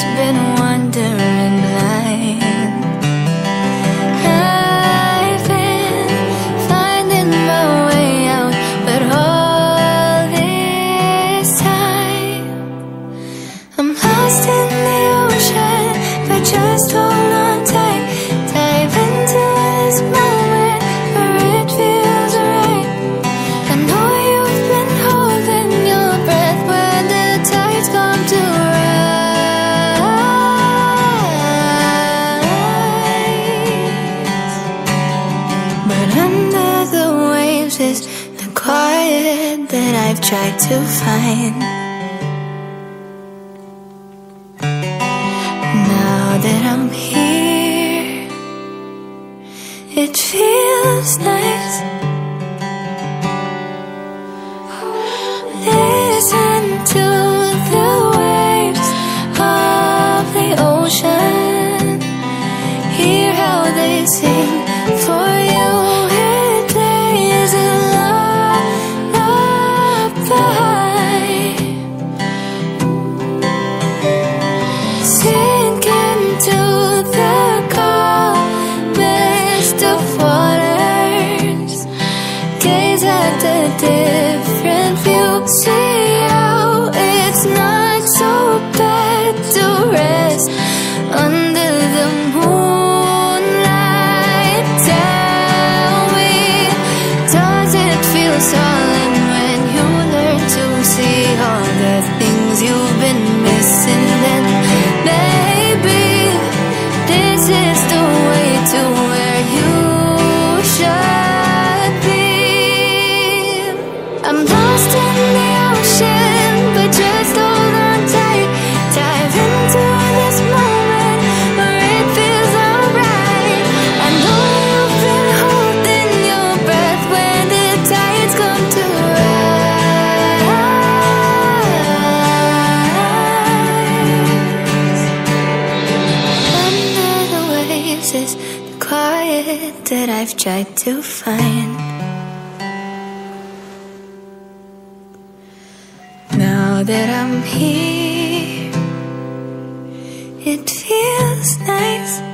just been wandering blind. I've been finding my way out, but all this time I'm lost in the ocean, but just hold on tight. Dive into this moment where it feels right. I know you've been holding your breath when the tides come to rise. But under the waves is the quiet that I've tried to find. Now that I'm here, it feels nice. Listen to the waves of the ocean. Hear how they sing for you. It plays a lullaby. Sink into the calmest of waters. Gaze at the different view. See how it's not so bad to rest under the moonlight. Tell me, does it feel solemn when you learn to see all the things you've been missing? Then maybe this is the way to where you should be. I'm lost in the ocean, but just hold on tight. Dive into this moment where it feels alright. I know you've been holding your breath when the tides come to rise. Under the waves is the quiet that I've tried to find. Now that I'm here, it feels nice.